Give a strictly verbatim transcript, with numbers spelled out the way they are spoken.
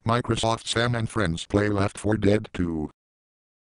Microsoft Sam and friends play Left four Dead two.